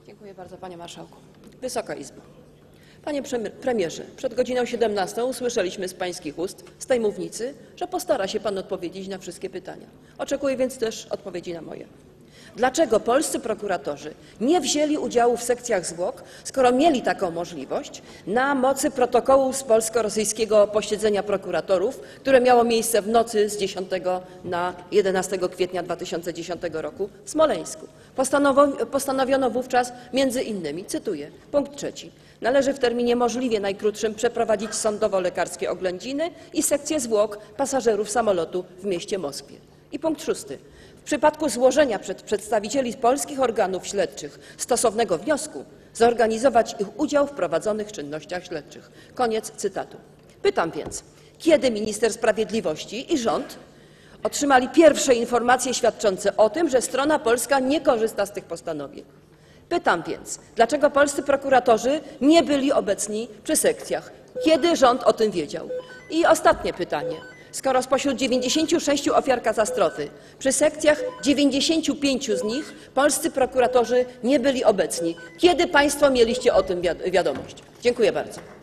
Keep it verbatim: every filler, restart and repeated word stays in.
Dziękuję bardzo, panie marszałku. Wysoka Izbo. Panie premierze, przed godziną siedemnastą usłyszeliśmy z pańskich ust, z tej mównicy, że postara się pan odpowiedzieć na wszystkie pytania. Oczekuję więc też odpowiedzi na moje. Dlaczego polscy prokuratorzy nie wzięli udziału w sekcjach zwłok, skoro mieli taką możliwość, na mocy protokołu z polsko-rosyjskiego posiedzenia prokuratorów, które miało miejsce w nocy z dziesiątego na jedenastego kwietnia dwa tysiące dziesiątego roku w Smoleńsku? Postanowiono wówczas między innymi, cytuję, punkt trzeci, należy w terminie możliwie najkrótszym przeprowadzić sądowo-lekarskie oględziny i sekcję zwłok pasażerów samolotu w mieście Moskwie. I punkt szósty. W przypadku złożenia przez przedstawicieli polskich organów śledczych stosownego wniosku zorganizować ich udział w prowadzonych czynnościach śledczych. Koniec cytatu. Pytam więc, kiedy minister sprawiedliwości i rząd otrzymali pierwsze informacje świadczące o tym, że strona polska nie korzysta z tych postanowień? Pytam więc, dlaczego polscy prokuratorzy nie byli obecni przy sekcjach? Kiedy rząd o tym wiedział? I ostatnie pytanie. Skoro spośród dziewięćdziesięciu sześciu ofiar katastrofy przy sekcjach dziewięćdziesięciu pięciu z nich polscy prokuratorzy nie byli obecni, kiedy państwo mieliście o tym wiadomość? Dziękuję bardzo.